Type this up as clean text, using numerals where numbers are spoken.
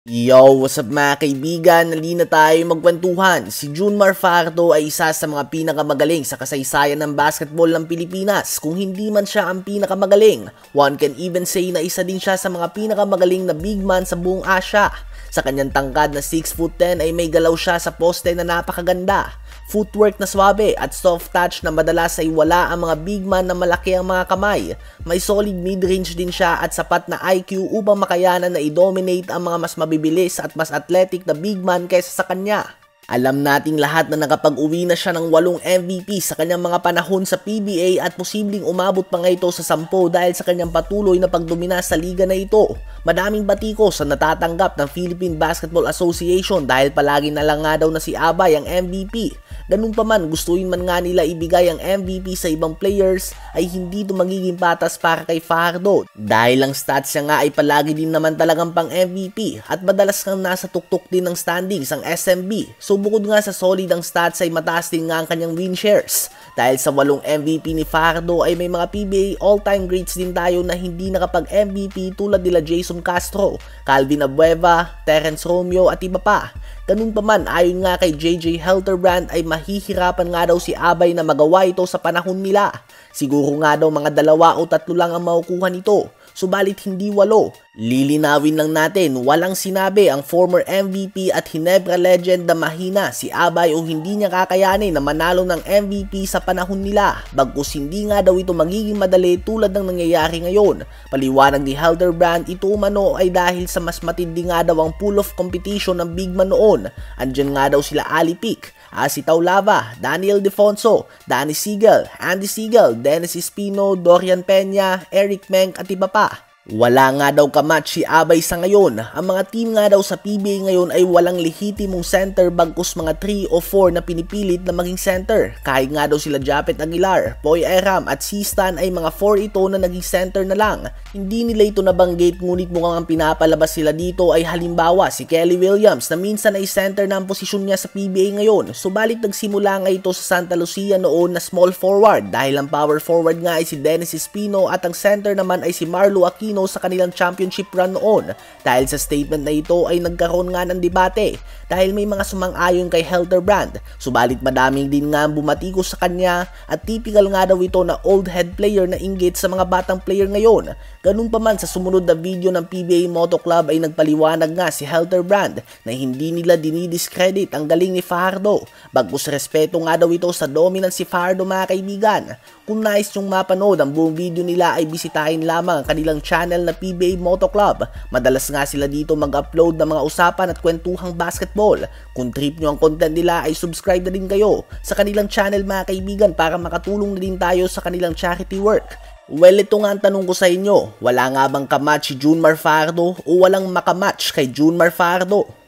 Yo, what's up mga kaibigan? Halina tayo magkwentuhan. Si Junmar Fajardo ay isa sa mga pinakamagaling sa kasaysayan ng basketball ng Pilipinas. Kung hindi man siya ang pinakamagaling, one can even say na isa din siya sa mga pinakamagaling na big man sa buong Asia. Sa kanyang tangkad na 6'10" ay may galaw siya sa poste na napakaganda. Footwork na swabe at soft touch na madalas ay wala ang mga big man na malaki ang mga kamay. May solid mid-range din siya at sapat na IQ upang makayanan na i-dominate ang mga mas mabibilis at mas athletic na big man kaysa sa kanya. Alam nating lahat na nakapag-uwi na siya ng 8 MVP sa kanyang mga panahon sa PBA at posibleng umabot pa nga ito sa 10 dahil sa kanyang patuloy na pagdomina sa liga na ito. Madaming batikos ang natatanggap ng Philippine Basketball Association dahil palagi na lang nga daw na si Abay ang MVP. Ganun pa man, gustuin man nga nila ibigay ang MVP sa ibang players ay hindi ito magiging patas para kay Fajardo. Dahil ang stats niya nga ay palagi din naman talagang pang MVP at madalas kang nasa tuktok din ng standings ang SMB. So bukod nga sa solid ang stats ay mataas din nga ang kanyang win shares. Dahil sa 8 MVP ni Fajardo ay may mga PBA all-time greats din tayo na hindi nakapag-MVP tulad nila Jason Castro, Calvin Abueva, Terence Romeo at iba pa. Ganun pa man, ayon nga kay JJ Helterbrand ay mahihirapan nga daw si Abay na magawa ito sa panahon nila. Siguro nga daw mga 2 o 3 lang ang makukuha nito, subalit hindi 8. Lilinawin lang natin, walang sinabi ang former MVP at Hinebra legend na mahina si Abay o hindi niya kakayanin na manalo ng MVP sa panahon nila. Bagkus hindi nga daw ito magiging madali tulad ng nangyayari ngayon. Paliwanag ni Helderbrand, ito umano ay dahil sa mas matindi nga daw ang pool of competition ng big man noon. Andyan nga daw sila Ali Pic, Asi Taulava, Daniel Defonso, Danny Segal, Andy Segal, Dennis Espino, Dorian Peña, Eric Menk at iba pa. Wala nga daw kamatch si Abay sa ngayon. Ang mga team nga daw sa PBA ngayon ay walang lehitimong center bagkus mga 3 o 4 na pinipilit na maging center. Kahit nga daw sila Japet Aguilar, Poy Eram at C-Stan ay mga 4 ito na naging center na lang. Hindi nila ito nabanggit ngunit mukhang ang pinapalabas sila dito ay halimbawa si Kelly Williams na minsan ay center na ang posisyon niya sa PBA ngayon. Subalit nagsimula nga ito sa Santa Lucia noon na small forward dahil ang power forward nga ay si Dennis Espino at ang center naman ay si Marlo Aquino sa kanilang championship run noon. Dahil sa statement na ito ay nagkaroon nga ng debate dahil may mga sumang-ayon kay Helderbrand. Subalit madaming din nga bumatikos sa kanya at typical nga daw ito na old head player na inggit sa mga batang player ngayon. Ganun pa man, sa sumunod na video ng PBA Moto Club ay nagpaliwanag nga si Helderbrand na hindi nila dinidiscredit ang galing ni Fajardo. Bagkus respeto nga daw ito sa dominance si Fajardo mga kaibigan. Kung nais nyong mapanood ang buong video nila ay bisitahin lamang ang kanilang channel na PBA Moto Club. Madalas nga sila dito mag-upload ng mga usapan at kwentuhang basketball. Kung trip nyo ang content nila ay subscribe na din kayo sa kanilang channel mga kaibigan para makatulong na din tayo sa kanilang charity work. Well, ito nga ang tanong ko sa inyo, wala nga bang kamatch si Junmar Fajardo o walang makamatch kay Junmar Fajardo?